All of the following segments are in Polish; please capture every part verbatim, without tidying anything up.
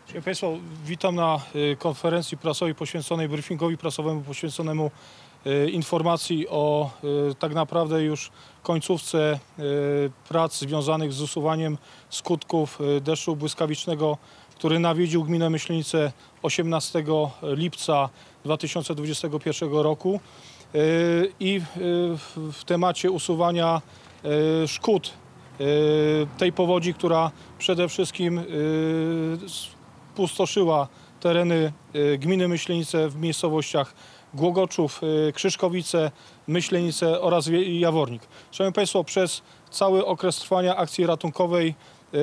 Szanowni Państwo, witam na konferencji prasowej poświęconej briefingowi prasowemu poświęconemu informacji o tak naprawdę już końcówce prac związanych z usuwaniem skutków deszczu błyskawicznego, który nawiedził gminę Myślenice osiemnastego lipca dwa tysiące dwudziestego pierwszego roku i w temacie usuwania szkód tej powodzi, która przede wszystkim pustoszyła tereny gminy Myślenice w miejscowościach Głogoczów, Krzyszkowice, Myślenice oraz Jawornik. Szanowni Państwo, przez cały okres trwania akcji ratunkowej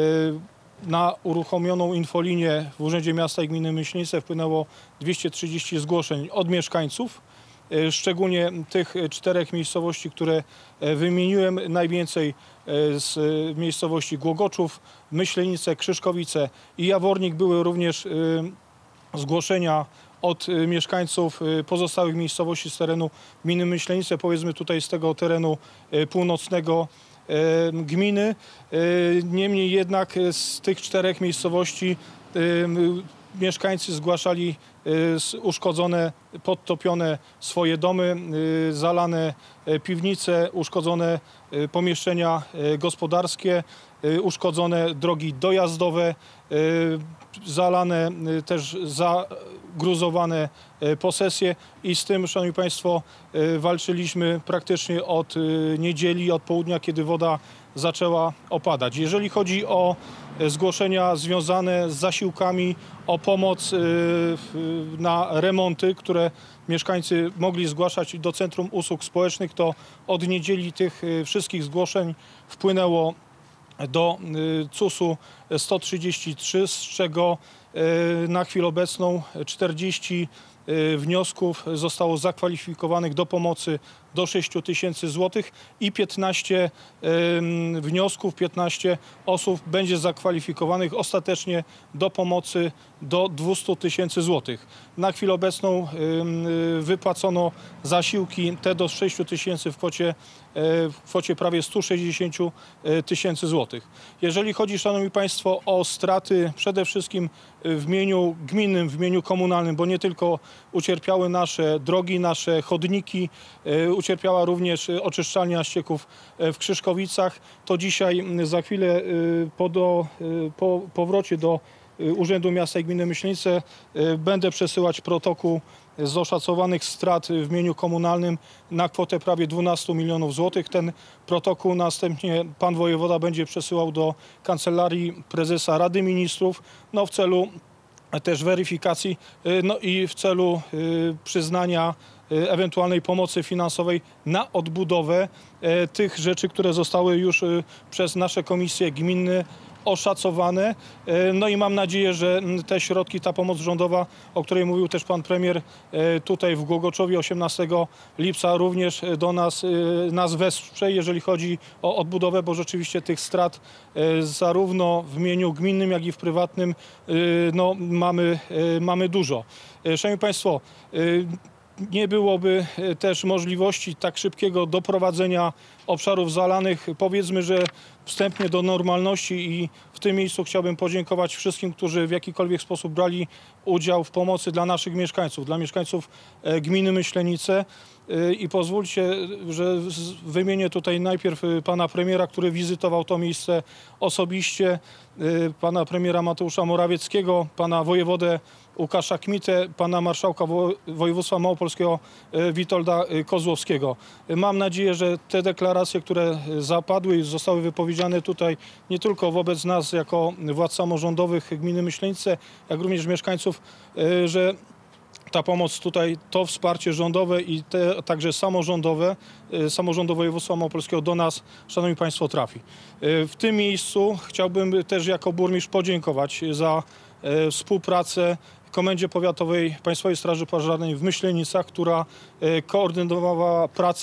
na uruchomioną infolinię w Urzędzie Miasta i Gminy Myślenice wpłynęło dwieście trzydzieści zgłoszeń od mieszkańców, szczególnie tych czterech miejscowości, które wymieniłem, najwięcej z miejscowości Głogoczów, Myślenice, Krzyszkowice i Jawornik. Były również zgłoszenia od mieszkańców pozostałych miejscowości z terenu gminy Myślenice, powiedzmy tutaj z tego terenu północnego gminy. Niemniej jednak z tych czterech miejscowości mieszkańcy zgłaszali uszkodzone, podtopione swoje domy, zalane piwnice, uszkodzone pomieszczenia gospodarskie, uszkodzone drogi dojazdowe, zalane też zagruzowane posesje i z tym, szanowni Państwo, walczyliśmy praktycznie od niedzieli, od południa, kiedy woda zaczęła opadać. Jeżeli chodzi o zgłoszenia związane z zasiłkami, o pomoc na remonty, które mieszkańcy mogli zgłaszać do Centrum Usług Społecznych, to od niedzieli tych wszystkich zgłoszeń wpłynęło do cusu sto trzydzieści trzy, z czego na chwilę obecną czterdzieści wniosków zostało zakwalifikowanych do pomocy do sześciu tysięcy złotych i piętnaście wniosków, piętnaście osób będzie zakwalifikowanych ostatecznie do pomocy do dwustu tysięcy złotych. Na chwilę obecną wypłacono zasiłki te do sześciu tysięcy w kwocie, w kwocie prawie stu sześćdziesięciu tysięcy złotych. Jeżeli chodzi, szanowni Państwo, o straty przede wszystkim w imieniu gminnym, w imieniu komunalnym, bo nie tylko ucierpiały nasze drogi, nasze chodniki, ucierpiała również oczyszczalnia ścieków w Krzyszkowicach, to dzisiaj za chwilę po, do, po powrocie do Urzędu Miasta i Gminy Myślenice będę przesyłać protokół z oszacowanych strat w imieniu komunalnym na kwotę prawie dwunastu milionów złotych. Ten protokół następnie pan wojewoda będzie przesyłał do Kancelarii Prezesa Rady Ministrów, no w celu też weryfikacji, no i w celu przyznania ewentualnej pomocy finansowej na odbudowę tych rzeczy, które zostały już przez nasze komisje gminne oszacowane. No i mam nadzieję, że te środki, ta pomoc rządowa, o której mówił też pan premier tutaj w Głogoczowie osiemnastego lipca, również do nas, nas wesprze, jeżeli chodzi o odbudowę, bo rzeczywiście tych strat zarówno w imieniu gminnym, jak i w prywatnym no, mamy, mamy dużo. Szanowni Państwo, nie byłoby też możliwości tak szybkiego doprowadzenia obszarów zalanych, powiedzmy, że wstępnie do normalności, i w tym miejscu chciałbym podziękować wszystkim, którzy w jakikolwiek sposób brali udział w pomocy dla naszych mieszkańców, dla mieszkańców gminy Myślenice. I pozwólcie, że wymienię tutaj najpierw pana premiera, który wizytował to miejsce osobiście, pana premiera Mateusza Morawieckiego, pana wojewodę Łukasza Kmitę, pana marszałka województwa małopolskiego Witolda Kozłowskiego. Mam nadzieję, że te deklaracje, które zapadły i zostały wypowiedziane tutaj nie tylko wobec nas jako władz samorządowych gminy Myślenice, jak również mieszkańców, że ta pomoc tutaj, to wsparcie rządowe i te, także samorządowe, samorządu województwa małopolskiego do nas, szanowni Państwo, trafi. W tym miejscu chciałbym też jako burmistrz podziękować za współpracę Komendzie Powiatowej Państwowej Straży Pożarnej w Myślenicach, która koordynowała pracę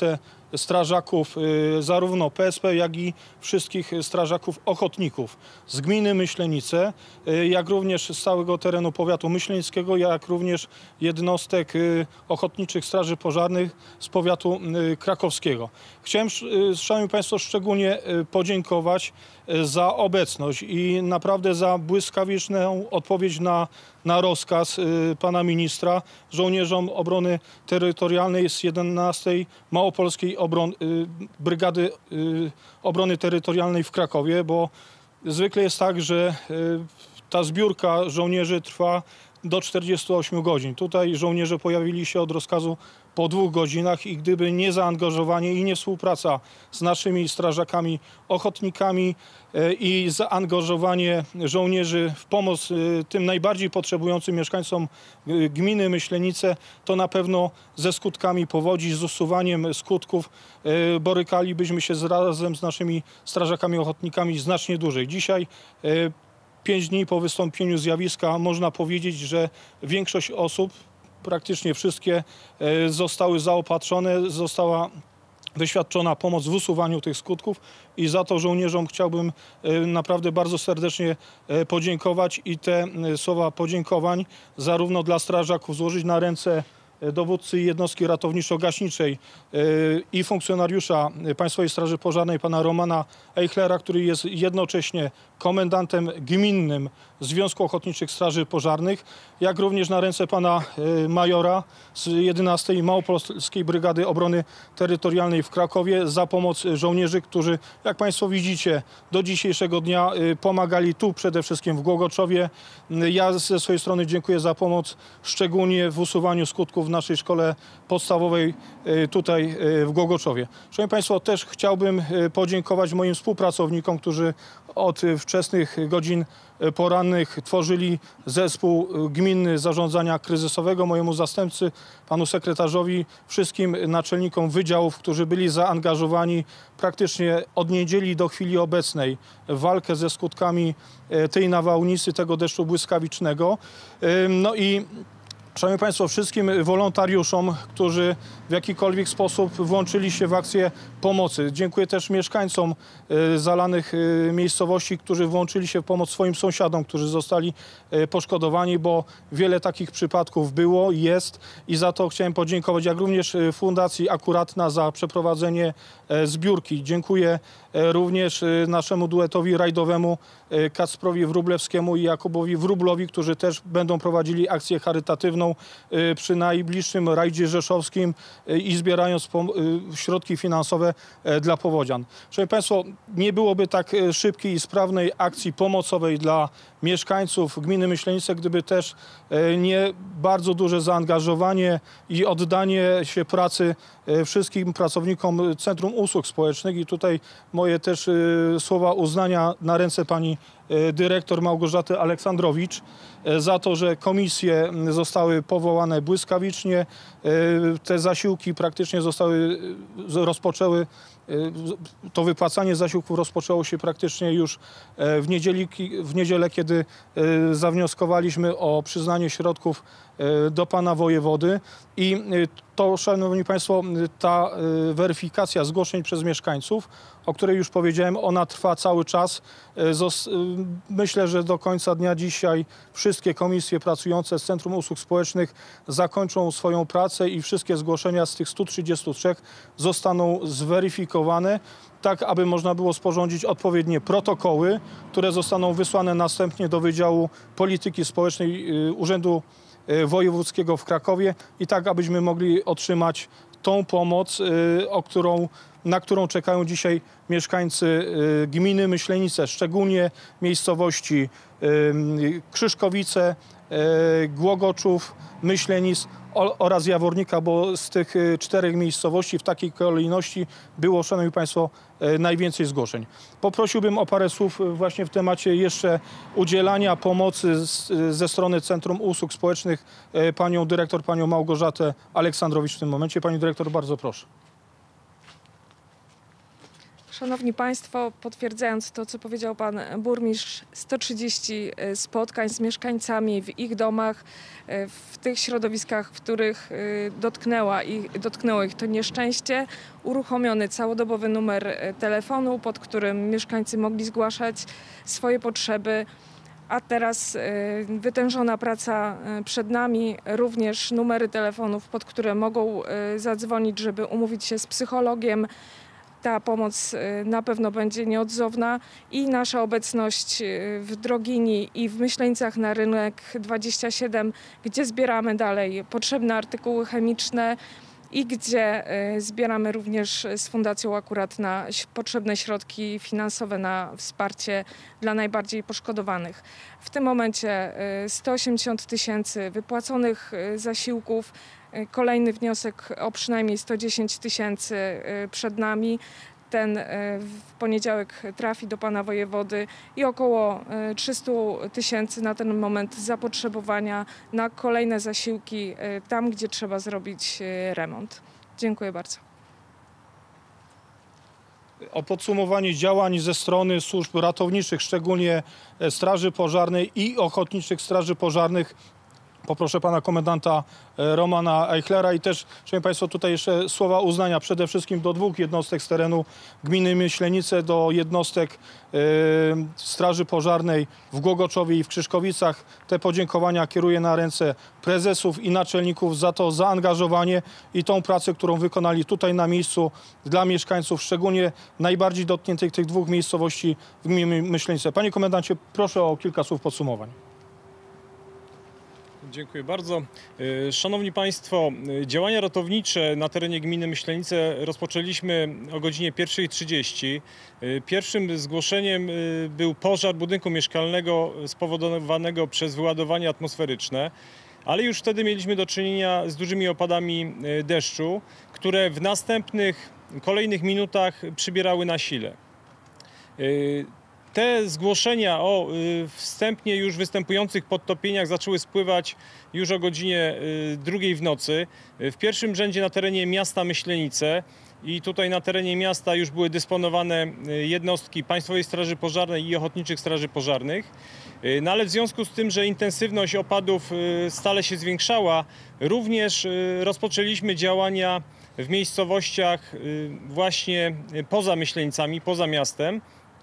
strażaków zarówno P S P, jak i wszystkich strażaków ochotników z gminy Myślenice, jak również z całego terenu powiatu myślenickiego, jak również jednostek ochotniczych straży pożarnych z powiatu krakowskiego. Chciałem, szanowni państwo, szczególnie podziękować za obecność i naprawdę za błyskawiczną odpowiedź na, na rozkaz pana ministra żołnierzom obrony terytorialnej z jedenastej Małopolskiej Obron Brygady Obrony Terytorialnej w Krakowie, bo zwykle jest tak, że ta zbiórka żołnierzy trwa do czterdziestu ośmiu godzin. Tutaj żołnierze pojawili się od rozkazu po dwóch godzinach i gdyby nie zaangażowanie i nie współpraca z naszymi strażakami, ochotnikami i zaangażowanie żołnierzy w pomoc tym najbardziej potrzebującym mieszkańcom gminy Myślenice, to na pewno ze skutkami powodzi, z usuwaniem skutków borykalibyśmy się z, razem z naszymi strażakami, ochotnikami znacznie dłużej. Dzisiaj Pięć dni po wystąpieniu zjawiska można powiedzieć, że większość osób, praktycznie wszystkie, zostały zaopatrzone, została wyświadczona pomoc w usuwaniu tych skutków i za to żołnierzom chciałbym naprawdę bardzo serdecznie podziękować i te słowa podziękowań zarówno dla strażaków złożyć na ręce dowódcy jednostki ratowniczo-gaśniczej i funkcjonariusza Państwowej Straży Pożarnej pana Romana Eichlera, który jest jednocześnie komendantem gminnym Związku Ochotniczych Straży Pożarnych, jak również na ręce pana majora z jedenastej Małopolskiej Brygady Obrony Terytorialnej w Krakowie za pomoc żołnierzy, którzy, jak państwo widzicie, do dzisiejszego dnia pomagali tu przede wszystkim w Głogoczowie. Ja ze swojej strony dziękuję za pomoc, szczególnie w usuwaniu skutków w naszej szkole podstawowej tutaj w Głogoczowie. Szanowni państwo, też chciałbym podziękować moim współpracownikom, którzy od wczesnych godzin porannych tworzyli zespół gminny zarządzania kryzysowego, mojemu zastępcy, panu sekretarzowi, wszystkim naczelnikom wydziałów, którzy byli zaangażowani praktycznie od niedzieli do chwili obecnej w walkę ze skutkami tej nawałnicy, tego deszczu błyskawicznego. No i szanowni państwo, wszystkim wolontariuszom, którzy w jakikolwiek sposób włączyli się w akcję pomocy. Dziękuję też mieszkańcom zalanych miejscowości, którzy włączyli się w pomoc swoim sąsiadom, którzy zostali poszkodowani, bo wiele takich przypadków było, jest i za to chciałem podziękować, jak również Fundacji Akuratna za przeprowadzenie zbiórki. Dziękuję również naszemu duetowi rajdowemu Kacprowi Wróblewskiemu i Jakubowi Wróblowi, którzy też będą prowadzili akcję charytatywną przy najbliższym rajdzie rzeszowskim i zbierając środki finansowe dla powodzian. Szanowni państwo, nie byłoby tak szybkiej i sprawnej akcji pomocowej dla mieszkańców gminy Myślenice, gdyby też nie bardzo duże zaangażowanie i oddanie się pracy wszystkim pracownikom Centrum Usług Społecznych i tutaj moje też słowa uznania na ręce pani dyrektor Małgorzaty Aleksandrowicz za to, że komisje zostały powołane błyskawicznie. Te zasiłki praktycznie zostały, rozpoczęły, to wypłacanie zasiłków rozpoczęło się praktycznie już w, niedzieli, w niedzielę, kiedy zawnioskowaliśmy o przyznanie środków do pana wojewody i to, szanowni państwo, ta weryfikacja zgłoszeń przez mieszkańców, o której już powiedziałem, ona trwa cały czas. Myślę, że do końca dnia dzisiaj wszystkie komisje pracujące z Centrum Usług Społecznych zakończą swoją pracę i wszystkie zgłoszenia z tych stu trzydziestu trzech zostaną zweryfikowane, tak aby można było sporządzić odpowiednie protokoły, które zostaną wysłane następnie do Wydziału Polityki Społecznej Urzędu Wojewódzkiego w Krakowie i tak, abyśmy mogli otrzymać tą pomoc, o którą, na którą czekają dzisiaj mieszkańcy gminy Myślenice, szczególnie miejscowości Krzyszkowice, Głogoczów, Myślenic oraz Jawornika, bo z tych czterech miejscowości w takiej kolejności było, szanowni państwo, najwięcej zgłoszeń. Poprosiłbym o parę słów właśnie w temacie jeszcze udzielania pomocy z, ze strony Centrum Usług Społecznych panią dyrektor, panią Małgorzatę Aleksandrowicz w tym momencie. Pani dyrektor, bardzo proszę. Szanowni Państwo, potwierdzając to, co powiedział Pan Burmistrz, sto trzydzieści spotkań z mieszkańcami w ich domach, w tych środowiskach, w których dotknęła ich, dotknęło ich to nieszczęście. Uruchomiony całodobowy numer telefonu, pod którym mieszkańcy mogli zgłaszać swoje potrzeby. A teraz wytężona praca przed nami, również numery telefonów, pod które mogą zadzwonić, żeby umówić się z psychologiem. Ta pomoc na pewno będzie nieodzowna i nasza obecność w Drogini i w Myślenicach na Rynek dwadzieścia siedem, gdzie zbieramy dalej potrzebne artykuły chemiczne i gdzie zbieramy również z Fundacją akurat na potrzebne środki finansowe na wsparcie dla najbardziej poszkodowanych. W tym momencie sto osiemdziesiąt tysięcy wypłaconych zasiłków, kolejny wniosek o przynajmniej sto dziesięć tysięcy przed nami. Ten w poniedziałek trafi do pana wojewody i około trzysta tysięcy na ten moment zapotrzebowania na kolejne zasiłki tam, gdzie trzeba zrobić remont. Dziękuję bardzo. O podsumowanie działań ze strony służb ratowniczych, szczególnie Straży Pożarnej i Ochotniczych Straży Pożarnych, poproszę pana komendanta Romana Eichlera i też, szanowni państwo, tutaj jeszcze słowa uznania przede wszystkim do dwóch jednostek z terenu gminy Myślenice, do jednostek y, Straży Pożarnej w Głogoczowie i w Krzyszkowicach. Te podziękowania kieruję na ręce prezesów i naczelników za to zaangażowanie i tą pracę, którą wykonali tutaj na miejscu dla mieszkańców, szczególnie najbardziej dotkniętych tych dwóch miejscowości w gminie Myślenice. Panie komendancie, proszę o kilka słów podsumowań. Dziękuję bardzo. Szanowni Państwo, działania ratownicze na terenie gminy Myślenice rozpoczęliśmy o godzinie pierwszej trzydzieści. Pierwszym zgłoszeniem był pożar budynku mieszkalnego spowodowanego przez wyładowanie atmosferyczne, ale już wtedy mieliśmy do czynienia z dużymi opadami deszczu, które w następnych, kolejnych minutach przybierały na sile. Te zgłoszenia o wstępnie już występujących podtopieniach zaczęły spływać już o godzinie drugiej w nocy. W pierwszym rzędzie na terenie miasta Myślenice i tutaj na terenie miasta już były dysponowane jednostki Państwowej Straży Pożarnej i Ochotniczych Straży Pożarnych. No ale w związku z tym, że intensywność opadów stale się zwiększała, również rozpoczęliśmy działania w miejscowościach właśnie poza Myślenicami, poza miastem.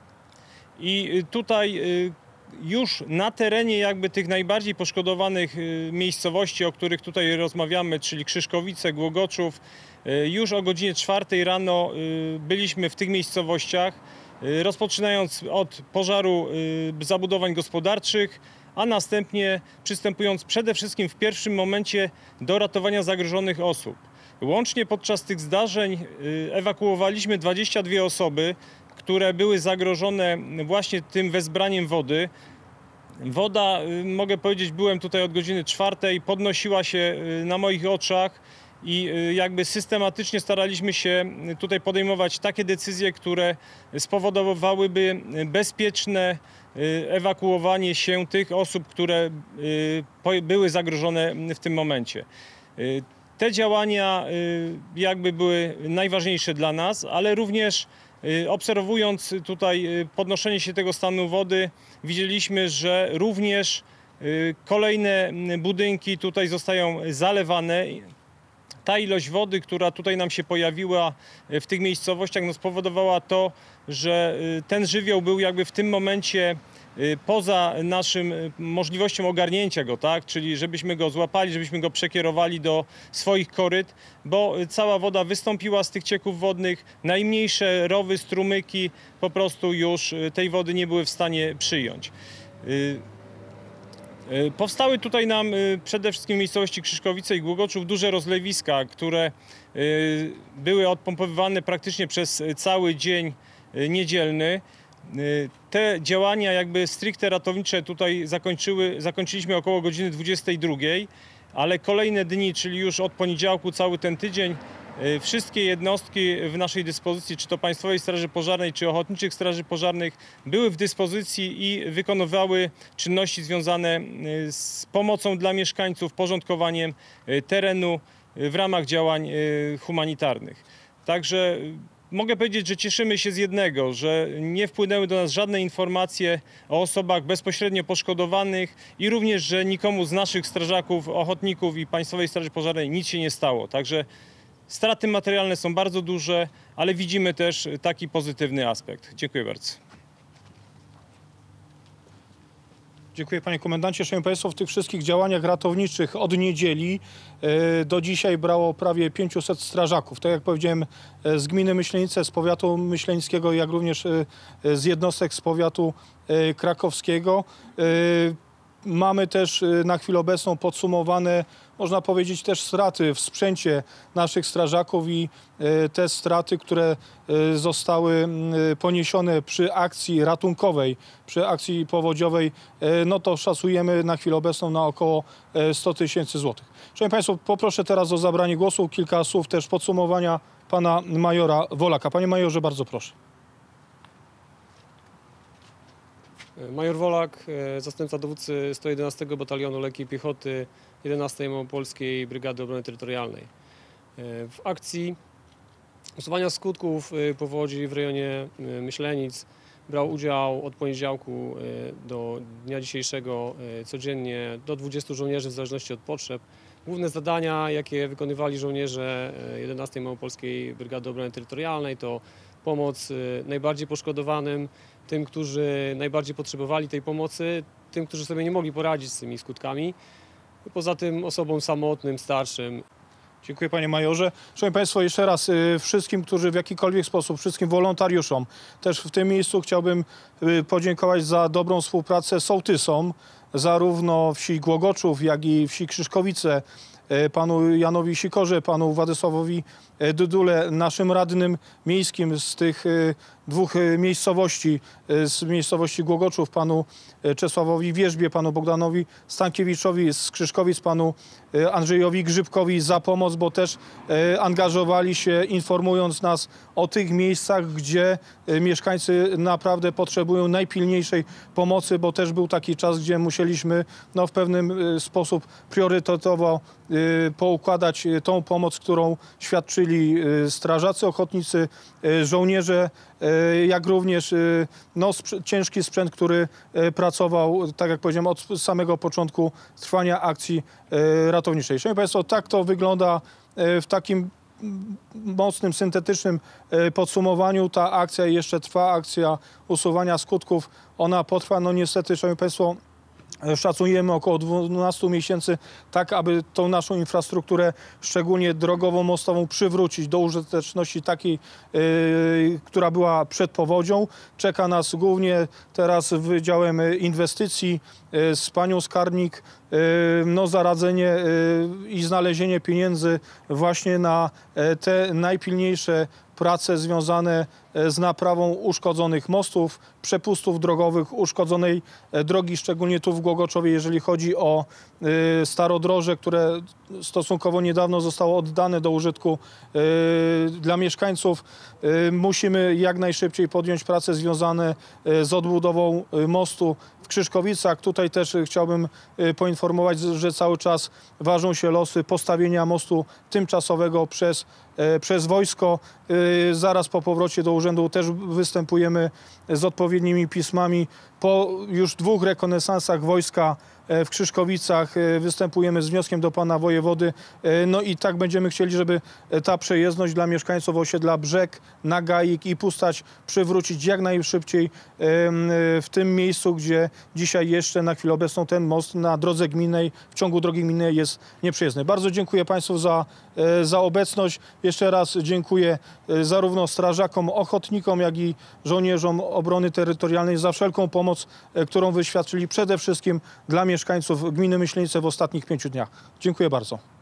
I tutaj już na terenie jakby tych najbardziej poszkodowanych miejscowości, o których tutaj rozmawiamy, czyli Krzyszkowice, Głogoczów, już o godzinie czwartej rano byliśmy w tych miejscowościach, rozpoczynając od pożaru zabudowań gospodarczych, a następnie przystępując przede wszystkim w pierwszym momencie do ratowania zagrożonych osób. Łącznie podczas tych zdarzeń ewakuowaliśmy dwadzieścia dwie osoby, które były zagrożone właśnie tym wezbraniem wody. Woda, mogę powiedzieć, byłem tutaj od godziny czwartej, podnosiła się na moich oczach i jakby systematycznie staraliśmy się tutaj podejmować takie decyzje, które spowodowałyby bezpieczne ewakuowanie się tych osób, które były zagrożone w tym momencie. Te działania jakby były najważniejsze dla nas, ale również obserwując tutaj podnoszenie się tego stanu wody, widzieliśmy, że również kolejne budynki tutaj zostają zalewane. Ta ilość wody, która tutaj nam się pojawiła w tych miejscowościach, no spowodowała to, że ten żywioł był jakby w tym momencie poza naszym możliwością ogarnięcia go, tak? Czyli żebyśmy go złapali, żebyśmy go przekierowali do swoich koryt, bo cała woda wystąpiła z tych cieków wodnych, najmniejsze rowy, strumyki po prostu już tej wody nie były w stanie przyjąć. Powstały tutaj nam przede wszystkim w miejscowości Krzyszkowice i Głogoczów duże rozlewiska, które były odpompowywane praktycznie przez cały dzień niedzielny. Te działania jakby stricte ratownicze tutaj zakończyły, zakończyliśmy około godziny dwudziestej drugiej, ale kolejne dni, czyli już od poniedziałku cały ten tydzień, wszystkie jednostki w naszej dyspozycji, czy to Państwowej Straży Pożarnej, czy Ochotniczych Straży Pożarnych, były w dyspozycji i wykonywały czynności związane z pomocą dla mieszkańców, porządkowaniem terenu w ramach działań humanitarnych. Także mogę powiedzieć, że cieszymy się z jednego, że nie wpłynęły do nas żadne informacje o osobach bezpośrednio poszkodowanych i również, że nikomu z naszych strażaków, ochotników i Państwowej Straży Pożarnej nic się nie stało. Także straty materialne są bardzo duże, ale widzimy też taki pozytywny aspekt. Dziękuję bardzo. Dziękuję panie komendancie. Szanowni państwo, w tych wszystkich działaniach ratowniczych od niedzieli e, do dzisiaj brało prawie pięciuset strażaków. Tak jak powiedziałem, e, z gminy Myślenice, z powiatu myślenickiego, jak również e, z jednostek z powiatu e, krakowskiego. E, Mamy też e, na chwilę obecną podsumowane, można powiedzieć, też straty w sprzęcie naszych strażaków i e, te straty, które e, zostały e, poniesione przy akcji ratunkowej, przy akcji powodziowej, e, no to szacujemy na chwilę obecną na około e, sto tysięcy złotych. Szanowni państwo, poproszę teraz o zabranie głosu, kilka słów też podsumowania pana majora Wolaka. Panie majorze, bardzo proszę. Major Wolak, zastępca dowódcy sto jedenastego Batalionu Lekkiej Piechoty jedenastej Małopolskiej Brygady Obrony Terytorialnej. W akcji usuwania skutków powodzi w rejonie Myślenic brał udział od poniedziałku do dnia dzisiejszego codziennie do dwudziestu żołnierzy w zależności od potrzeb. Główne zadania, jakie wykonywali żołnierze jedenastej Małopolskiej Brygady Obrony Terytorialnej, to pomoc najbardziej poszkodowanym, tym, którzy najbardziej potrzebowali tej pomocy, tym, którzy sobie nie mogli poradzić z tymi skutkami. Poza tym osobom samotnym, starszym. Dziękuję panie majorze. Szanowni państwo, jeszcze raz y, wszystkim, którzy w jakikolwiek sposób, wszystkim wolontariuszom, też w tym miejscu chciałbym y, podziękować za dobrą współpracę sołtysom, zarówno wsi Głogoczów, jak i wsi Krzyszkowice, y, panu Janowi Sikorze, panu Władysławowi Dudule, naszym radnym miejskim z tych y, dwóch y, miejscowości, y, z miejscowości Głogoczów, panu Czesławowi Wierzbie, panu Bogdanowi Stankiewiczowi, z Krzyszkowic, panu y, Andrzejowi Grzybkowi za pomoc, bo też y, angażowali się, informując nas o tych miejscach, gdzie y, mieszkańcy naprawdę potrzebują najpilniejszej pomocy, bo też był taki czas, gdzie musieliśmy no, w pewnym y, sposób priorytetowo y, poukładać y, tą pomoc, którą świadczyli strażacy ochotnicy, żołnierze, jak również no, sprz- ciężki sprzęt, który pracował, tak jak powiedziałem, od samego początku trwania akcji ratowniczej. Szanowni państwo, tak to wygląda w takim mocnym, syntetycznym podsumowaniu. Ta akcja jeszcze trwa, akcja usuwania skutków. Ona potrwa, no niestety, szanowni państwo, szacujemy około dwunastu miesięcy, tak aby tą naszą infrastrukturę, szczególnie drogową, mostową, przywrócić do użyteczności takiej, yy, która była przed powodzią. Czeka nas głównie teraz Wydziałem Inwestycji yy, z panią skarbnik yy, no, zaradzenie yy, i znalezienie pieniędzy właśnie na yy, te najpilniejsze prace związane z naprawą uszkodzonych mostów, przepustów drogowych, uszkodzonej drogi, szczególnie tu w Głogoczowie, jeżeli chodzi o y, starodroże, które stosunkowo niedawno zostało oddane do użytku y, dla mieszkańców. Y, musimy jak najszybciej podjąć prace związane y, z odbudową y, mostu w Krzyszkowicach. Tutaj też chciałbym poinformować, że cały czas ważą się losy postawienia mostu tymczasowego przez, przez wojsko. Zaraz po powrocie do urzędu też występujemy z odpowiednimi pismami. Po już dwóch rekonesansach wojska w Krzyszkowicach występujemy z wnioskiem do pana wojewody. No i tak będziemy chcieli, żeby ta przejezdność dla mieszkańców osiedla Brzeg, Nagaik i Pustać przywrócić jak najszybciej w tym miejscu, gdzie dzisiaj jeszcze na chwilę obecną ten most na drodze gminnej, w ciągu drogi gminnej jest nieprzejezdny. Bardzo dziękuję państwu za, za obecność. Jeszcze raz dziękuję zarówno strażakom, ochotnikom, jak i żołnierzom obrony terytorialnej za wszelką pomoc, którą wyświadczyli przede wszystkim dla mieszkańców gminy Myślenice w ostatnich pięciu dniach. Dziękuję bardzo.